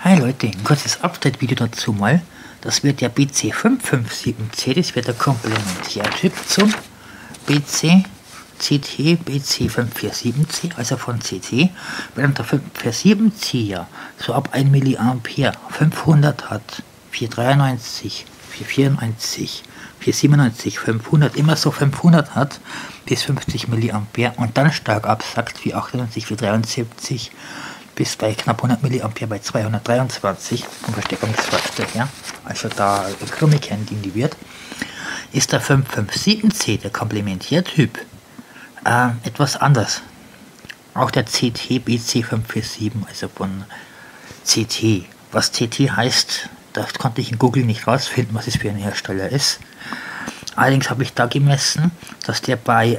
Hi Leute, ein kurzes Update-Video dazu mal. Das wird der BC557C, das wird der Komplementärtyp zum BC CT BC547C, also von CT, während der 547C ja so ab 1 mA 500 hat, 493, 494, 497, 500, immer so 500 hat, bis 50 mA und dann stark absackt, 498, 473, bis bei knapp 100 mA bei 223 vom Verstärkungsfaktor her, also da Chronik handy wird, ist der 557C, der Komplementärtyp, etwas anders. Auch der CT BC547, also von CT. Was CT heißt, das konnte ich in Google nicht rausfinden, was es für ein Hersteller ist. Allerdings habe ich da gemessen, dass der bei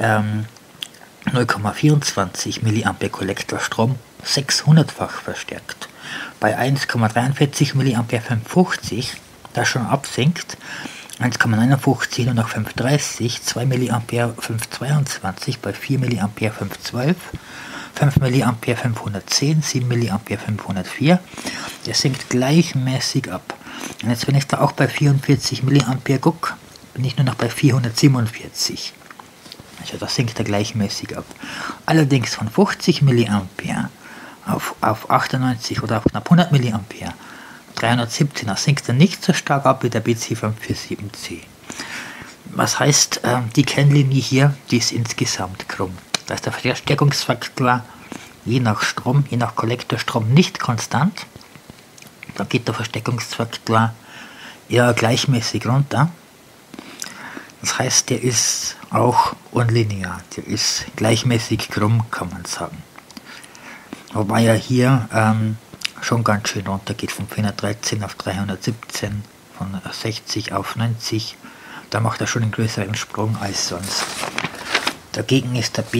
0,24 mA Kollektorstrom 600-fach verstärkt. Bei 1,43 mA 550 das schon absinkt, 1,59 nur noch 530, 2 mA 522, bei 4 mA 512, 5 mA 510, 7 mA 504. Der sinkt gleichmäßig ab. Und jetzt, wenn ich da auch bei 44 mA gucke, bin ich nur noch bei 447. Also das sinkt er gleichmäßig ab. Allerdings von 50 mA auf 98 oder auf knapp 100 mA 317, das sinkt er nicht so stark ab wie der BC547C. Was heißt, die Kennlinie hier, die ist insgesamt krumm. Da ist der Verstärkungsfaktor je nach Strom, je nach Kollektorstrom nicht konstant. Da geht der Verstärkungsfaktor eher gleichmäßig runter. Das heißt, der ist auch unlinear, der ist gleichmäßig krumm, kann man sagen. Wobei er hier schon ganz schön runter geht, von 413 auf 317, von 60 auf 90. Da macht er schon einen größeren Sprung als sonst. Dagegen ist der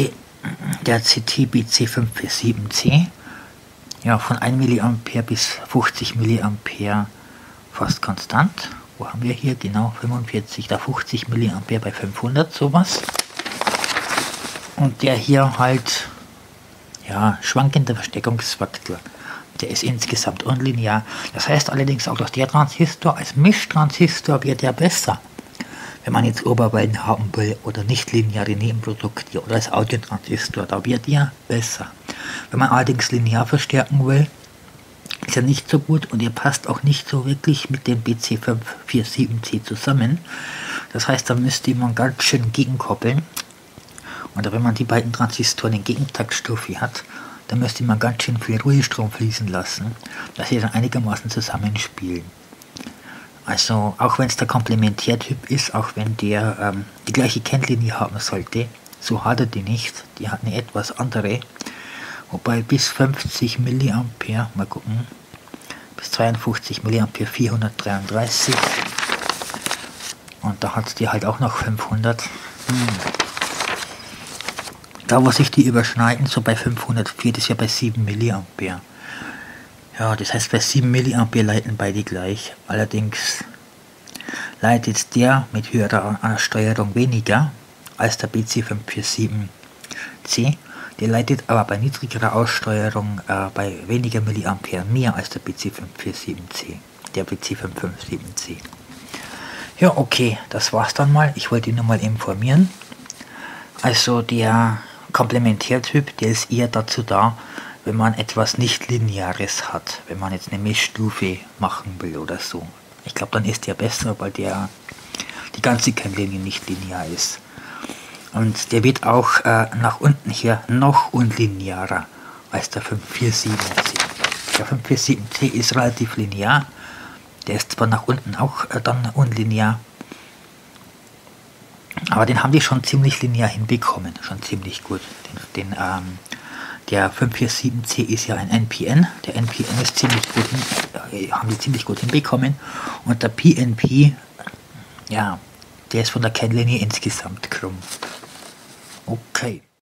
CT BC547C, ja, von 1 mA bis 50 mA fast konstant. Wo haben wir hier? Genau 45, da 50 mA bei 500, sowas. Und der hier halt, ja, schwankender Verstärkungsfaktor. Der ist insgesamt unlinear. Das heißt allerdings auch, dass der Transistor als Mischtransistor wird ja besser. Wenn man jetzt Oberwellen haben will oder nicht lineare Nebenprodukte oder als Audiotransistor, da wird er besser. Wenn man allerdings linear verstärken will, ist er nicht so gut und er passt auch nicht so wirklich mit dem BC547C zusammen. Das heißt, da müsste man ganz schön gegenkoppeln. Und wenn man die beiden Transistoren in Gegentaktstufe hat, dann müsste man ganz schön viel Ruhestrom fließen lassen, dass sie dann einigermaßen zusammenspielen. Also auch wenn es der Komplementärtyp ist, auch wenn der die gleiche Kennlinie haben sollte, so hat er die nicht. Die hat eine etwas andere. Wobei bis 50 mA, mal gucken, bis 52 mA 433. Und da hat es die halt auch noch 500. Da wo sich die überschneiden, so bei 504, das ist ja bei 7 mA. Ja, das heißt bei 7 mA leiten beide gleich. Allerdings leitet der mit höherer Ansteuerung weniger als der BC547C. Der leitet aber bei niedrigerer Aussteuerung bei weniger mA mehr als der BC547C, der BC557C. Ja, okay, das war's dann mal. Ich wollte ihn nur mal informieren. Also der Komplementärtyp, der ist eher dazu da, wenn man etwas nicht Lineares hat, wenn man jetzt eine Mischstufe machen will oder so. Ich glaube, dann ist der besser, weil der die ganze Kennlinie nicht linear ist. Und der wird auch nach unten hier noch unlinearer als der 547C. Der 547C ist relativ linear, der ist zwar nach unten auch dann unlinear, aber den haben die schon ziemlich linear hinbekommen, schon ziemlich gut. Der 547C ist ja ein NPN, der NPN ist ziemlich gut, haben die ziemlich gut hinbekommen, und der PNP, ja, der ist von der Kennlinie insgesamt krumm. Okay.